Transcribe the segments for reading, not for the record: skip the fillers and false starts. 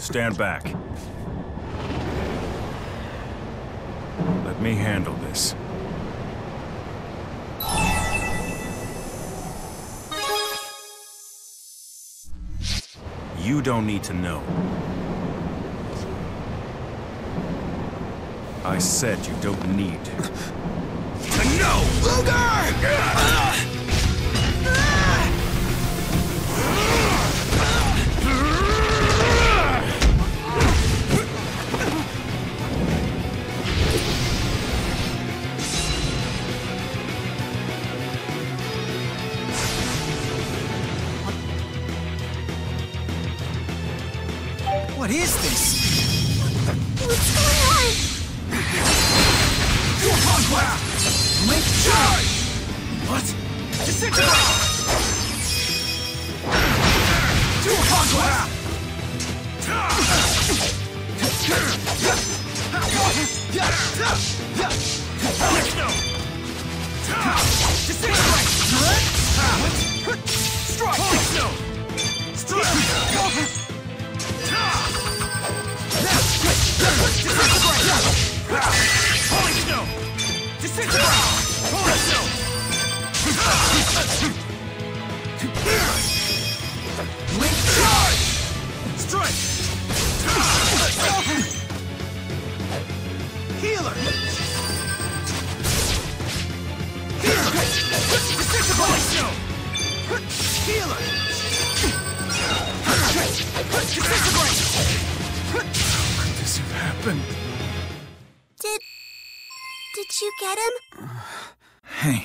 stand back. Let me handle this. You don't need to know. I said you don't need to know! Luger! What is this? What's going on? Link charge! What? Disintegrate! Dual conquest! Disintegrate! Strike! Strike! Holy snow! Disintegrate! Holy snow! Link charge! Strike! Healer! Disintegrate! Holy snow! Healer! Disintegrate! How could this have happened? Did you get him? Hey.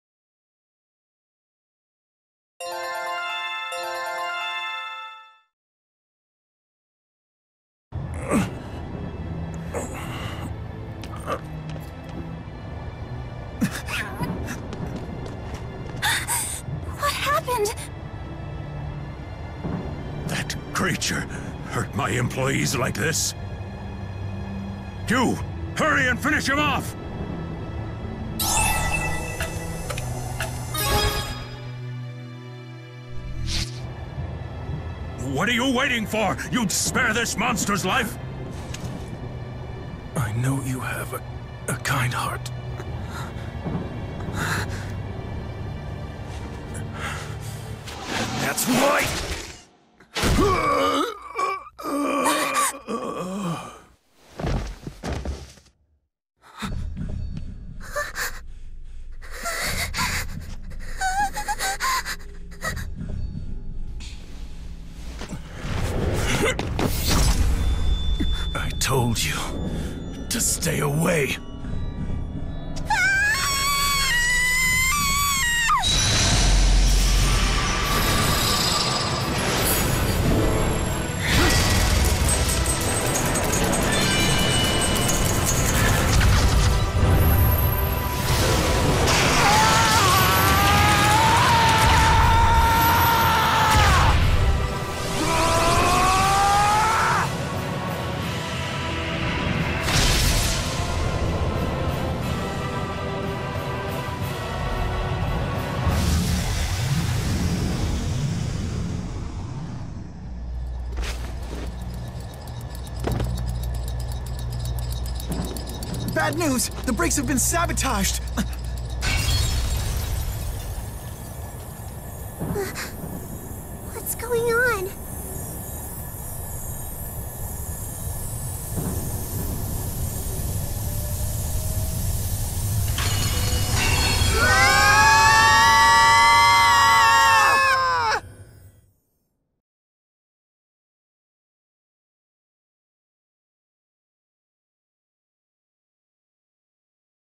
What happened? That creature hurt my employees like this? You! Hurry and finish him off! What are you waiting for? You'd spare this monster's life? I know you have a kind heart. That's right! I told you to stay away. Bad news! The brakes have been sabotaged!